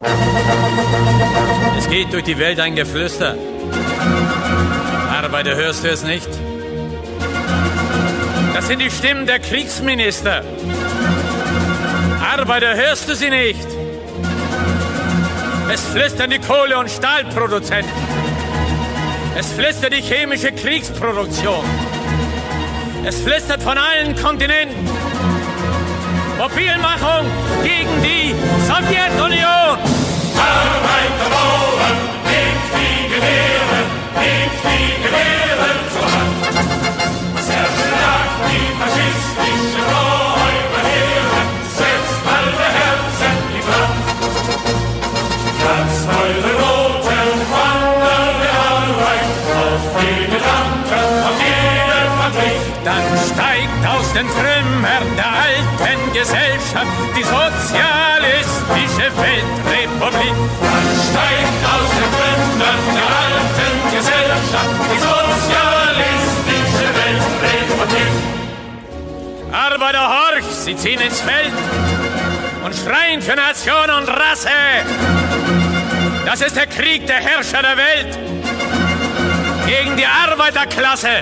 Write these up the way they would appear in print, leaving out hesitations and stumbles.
Es geht durch die Welt ein Geflüster. Arbeiter, hörst du es nicht? Das sind die Stimmen der Kriegsminister. Arbeiter, hörst du sie nicht? Es flüstern die Kohle- und Stahlproduzenten. Es flüstert die chemische Kriegsproduktion. Es flüstert von allen Kontinenten. Mobilmachung gegen die Sowjetunion. Arbeiter wollen, nehmt die Gewehre zur Hand. Zerschlagt die faschistische Räuberheere, setzt alle Herzen in Brand. Pflanzt eure roten Banner der Arbeit auf die Gedanken, auf jede Fabrik. Dann steigt aus den Trümmern der alten Gesellschaft die sozialistische Weltrepublik. Dann steigt aus den Trümmern der alten Gesellschaft die sozialistische Weltrepublik. Arbeiter, horch, sie ziehen ins Feld und schreien für Nation und Rasse. Das ist der Krieg der Herrscher der Welt gegen die Arbeiterklasse.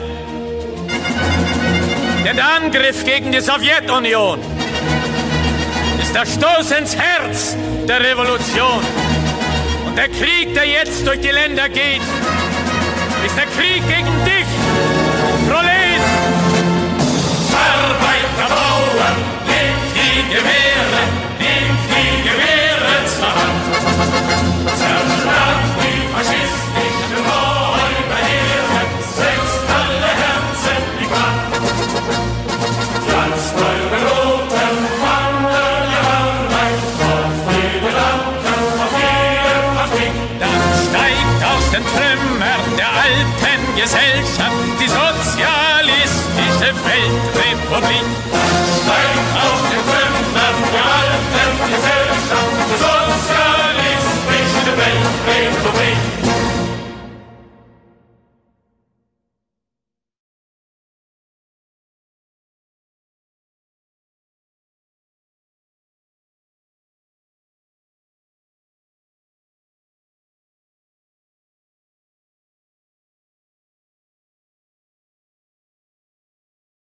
Denn der Angriff gegen die Sowjetunion ist der Stoß ins Herz der Revolution. Und der Krieg, der jetzt durch die Länder geht, ist der Krieg gegen dich, Prolet! Arbeiter, Bauern, nehmt die Gewehre zur Hand. Zerschlagt die faschistischen Räuberheere, setzt alle Herzen in Brand. Pflanzt eure roten Banner der Arbeit auf die Gedanken, auf jede Fabrik. Dann steigt aus den Trümmern der alten Gesellschaft die sozialistische Weltrepublik. Steigt aus den Trümmern der alten Gesellschaft die sozialistische Weltrepublik.